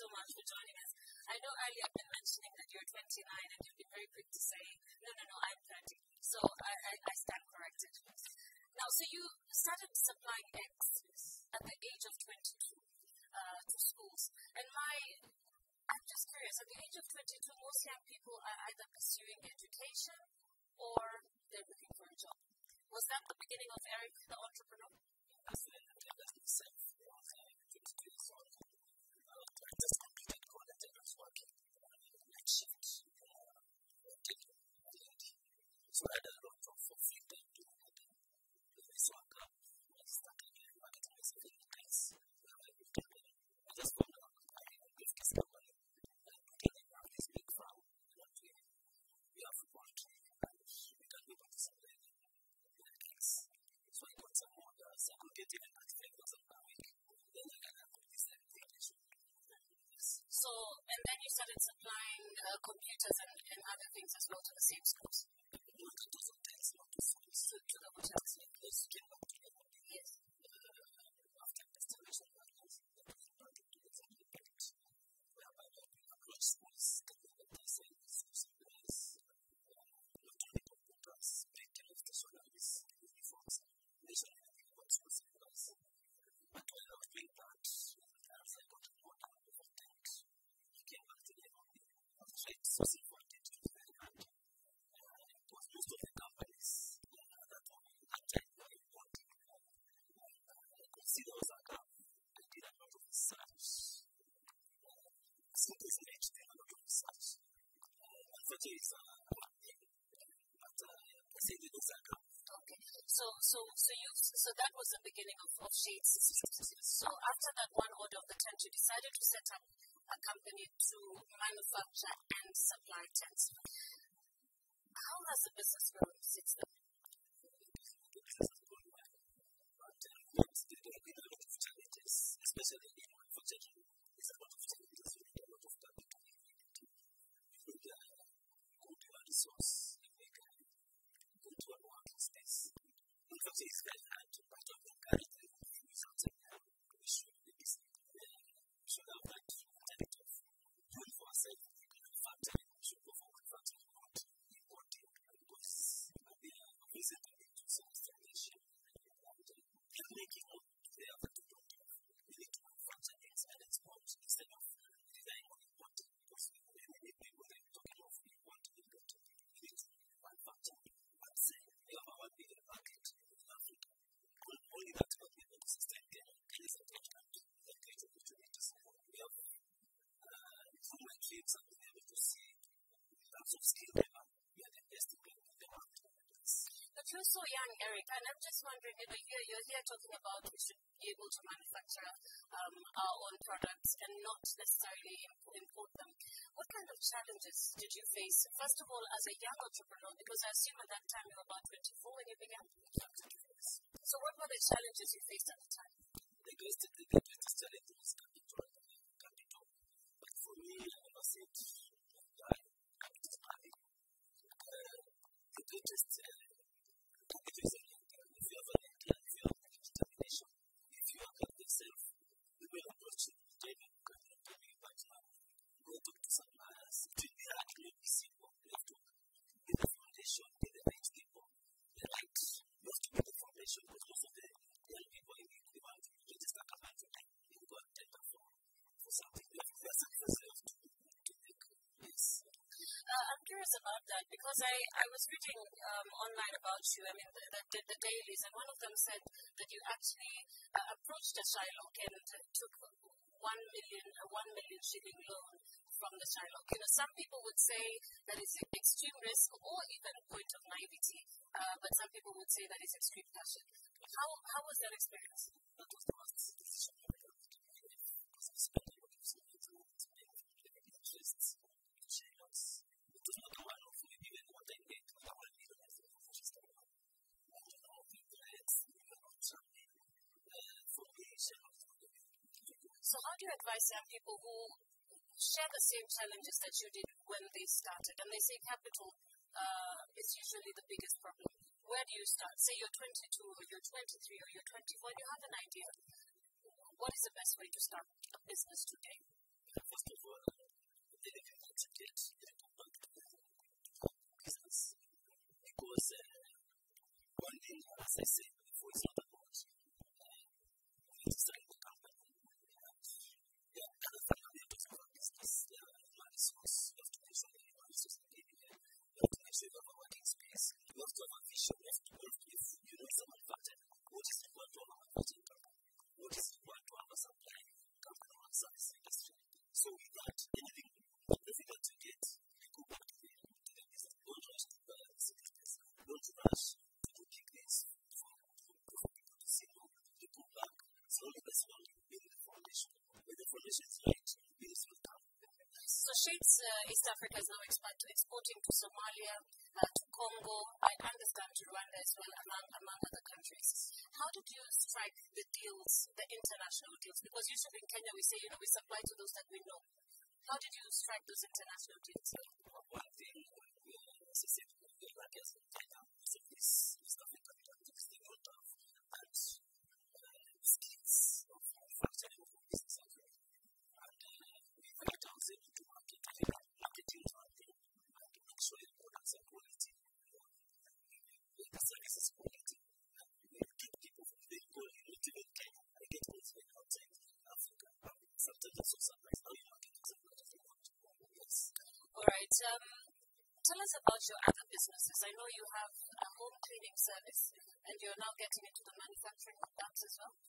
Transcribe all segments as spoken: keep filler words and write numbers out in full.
so much for joining us. I know earlier I've been mentioning that you're twenty-nine and you've been very quick to say, no, no, no, I'm thirty. So I, I, I stand corrected. Now, so you started supplying eggs at the age of twenty-two uh, to schools. And my, I'm just curious, at the age of twenty-two, most young people are either pursuing education or they're looking for a job. Was that the beginning of Eric, the entrepreneur? Absolutely, that's the same. I just completed college and I was working night shift. So I had a lot of free time to work. So I started doing marketing as a very nice. I just found out I left this company and became a this big farm. We have poultry and we can be able to supply eggs. So I got some orders. I could get even at five thousand per week. Then I got this application. So, and then you started supplying uh, computers and, and other things as well to the same schools? Not to those hotels, not to schools, to the hotels. Yes, came back to the hotels. Yes. Uh, after installation, that was the project to execute, whereby we approach schools, taking the designs, supplies, not only computers, printing of stationaries, uniforms, nationally about school supplies. But when I was doing that, as I got an order of a tent, he came back to the home. I was trying to source it for a tent, it was very hard. It was most of the companies uh, that were at that time were important. I could see there was a gap. I did a lot of research. Since this age, I did a lot of research. Unfortunately, it's a bad thing. But I said there was a gap. Okay, so so so you so that was the beginning of, of Shade Systems. So after that one order of the tent, you decided to set up a company to manufacture and supply tents. How has the business grown since then? The business has grown well, but uh, there have been a lot of challenges, especially in manufacturing. There's a lot of challenges. We need a lot of capital. We need a good resource. Go to a working space. Manufacturing is very hard, but of the currently we something we should be we should have that alternative. Doing for ourselves, we can manufacture, we should go for manufacturing, not importing, because we are recently to some stagnation and making up there that we don't have. We need to manufacture things and export instead of relying on importing, because when we need people that are talking of importing, we need to manufacture. We have a one billion market in Africa. Only that will be able to sustain Kenya. Kenya is a great country with a great opportunities. We have uh, through my dreams I've been able to see in terms of skill level, we are the best people in the world. But you're so young, Eric, and I'm just wondering, you know, you're, you're here talking about we should be able to manufacture um, our own products and not necessarily import them. What kind of challenges did you face, first of all, as a young entrepreneur? Because I assume at that time you were about twenty-four when you began. So what were the challenges you faced at the time? The greatest, the greatest challenge was capital. capital. But for me, I never said that capital is money. Uh, the greatest uh, capital is if you have an idea, if you have determination, if you have helped yourself, you will approach it. Then you can enter your partner, go talk to suppliers. It will be hard, it will be simple. You have to get the foundation, get the right people, the right. You have to get the foundation because most of the young people in the world, you just start about to you go and tender for, for something. You have to first and yourself to, to make this. Uh, I'm curious about that because I, I was reading um, online about you, I mean, the, the, the dailies, and one of them said that you actually uh, approached a Shylock and uh, took one million, a one million shilling loan from the Shylock. You know, some people would say that it's extreme risk or even a point of naivety, uh, but some people would say that it's extreme passion. How, how was that experience? That was the last decision I made because I spent a lot of time to make interests in Shylocks. It was not a one of maybe even what I made, but I wanted to do it for just a while. I don't know if it's not something for me, Shylocks. So how do you advise young people who share the same challenges that you did when they started? And they say capital uh, is usually the biggest problem. Where do you start? Say you're twenty-two or you're twenty-three or you're twenty-four and you have an idea. What is the best way to start a business today? First of all, the difficult to get into back to business because uh, one thing, as I said before, is not about uh, registering the company. The other thing we are talking about business, the money source. You have to make sure that the money source is getting there. You have to make sure you have a working space. You have to have a vision. You have to work if you know it's a manufacturer. What is required to have a manufacturing company? What is required to have a supply company or service industry? So with that, anything difficult to get, you go back to the, to the business. Don't rush to the business. Don't rush to do big things for, for people to see no. You go back. It's only best one to build the foundation. When the foundation is right, business will come. So Shades uh, East Africa is now expand to exporting to Somalia, uh, to Congo, I understand to Rwanda as well, among, among other countries. How did you strike the deals, the international deals? Because usually in Kenya we say, you know, we supply to those that we know. How did you strike those international deals? One thing, as I said, the markets in Kenya, most of these East African countries, they don't have that uh, skills of manufacturing for business and trade. And uh, we felt I was able to market, I think marketing is one thing, and to make sure your products are quality, the service is quality. We get people from the whole, you know, even Kenya, I get people from outside Africa. Sometimes I'm so surprised how you market as much as you want. Yes. All right. Um, tell us about your other businesses. I know you have a home cleaning service, and you're now getting into the manufacturing of pumps as well.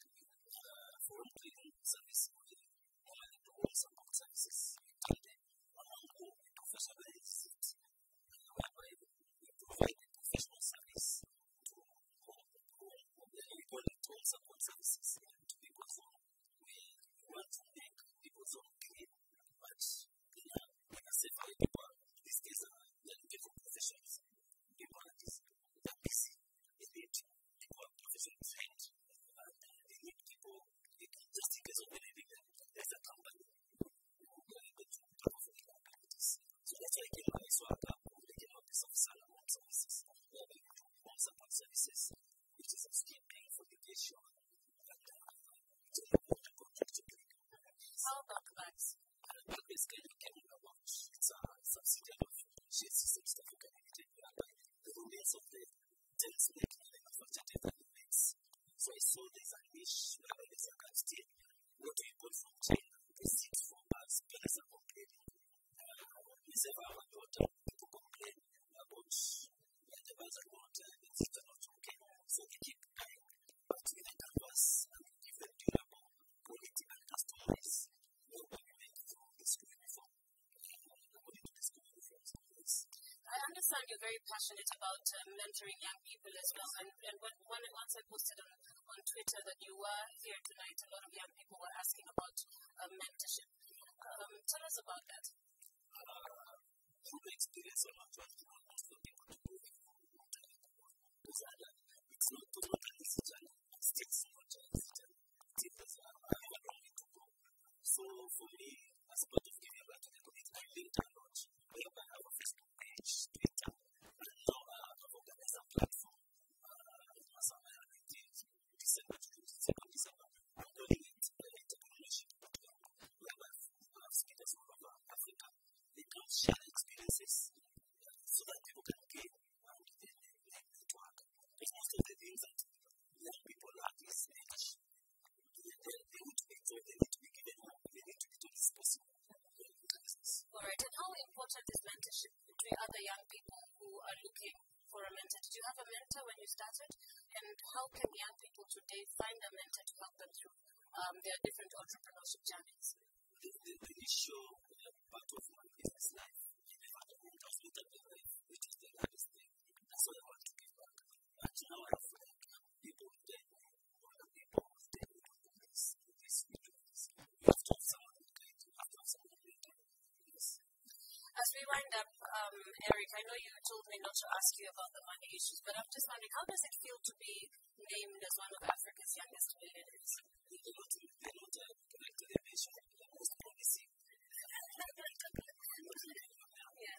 Uh, for home cleaning service, we only do home support services. We do among home professionals, whereby we provide a professional service to home, home, we call it home support services to people's home. We want to make people's home clean, but in a, in a safe way. People, these days, are looking for professionals. People are just, they're busy. They need people are professionally trained, and they need people, just in case of anything, there's a company who are able to cover for the activities. So that's why I came up, so I came up with some home services, where we do home support services, which is a skipping for the patient, and to the contract to click. How about bags? Bag is kind of came about, it's a subsidiary of Shades East Africa Limited, whereby the remains of the tents making and manufactured elements. So I saw there's a niche whereby there's a gun steel. What do you call from China? The seats for bags, parents are complaining. We say for our daughter, people complain about when the bags are not, uh, the seats are not okay. So we keep buying, but with the canvas and give them durable quality and customize what we make through the school uniform. According to the school uniform standards. I understand you're very passionate about uh, mentoring young people as well. And, and when, when, once I posted on, on Twitter that you were here tonight, a lot of young people were asking about uh, mentorship. Um, tell us about that. Uh, through the experience of our trying to want most of people to go because it's not totally easy journey. It's still not an easy journey. Still there's a long way to go. So for me, as a part of giving back to the community, I linked a lot. Whereby I have a Facebook page, Twitter, and now uh, I've organized a platform. Uh, as I did December to second December, I'm calling it the entrepreneurship program, whereby I have speakers all over Africa. They come share experiences uh, so that people can gain and then they network. Because most of the things that young people at this age, they, they, they need to be told, they need to be given hope, they need to be told it's possible. All right, and how important is mentorship to other young people who are looking for a mentor? Did you have a mentor when you started? And how can young people today find a mentor to help them through um, their different entrepreneurship journeys? The, the, the issue, uh, part of my business life, I never had a mentor later in life, which is the hardest thing. That's why I want to give back. But now I have like people who tell me, other people who tell me to do this, do this, we do this. You have to have someone who guide you, you have to have someone who mentor you. Yes. As we wind up, um, Eric, I know you told me not to ask you about the money issues, but I'm just wondering, how does it feel to be named as one of Africa's youngest millionaires? They're not, they're not uh, connected to their nation, they're most promising. Yeah.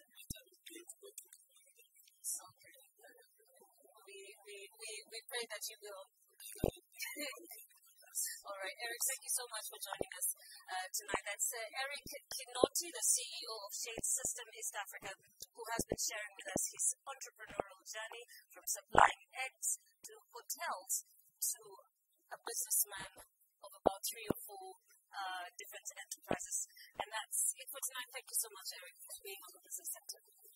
So, we, we, we, we pray that you will. All right, Eric, thank you so much for joining us uh, tonight. That's uh, Eric Kinoti, the C E O of Shade System East Africa, who has been sharing with us his entrepreneurial journey from supplying eggs to hotels to a businessman of about three or four uh, different enterprises. And that's it for tonight. Thank you so much, Eric, for being on the Business Center.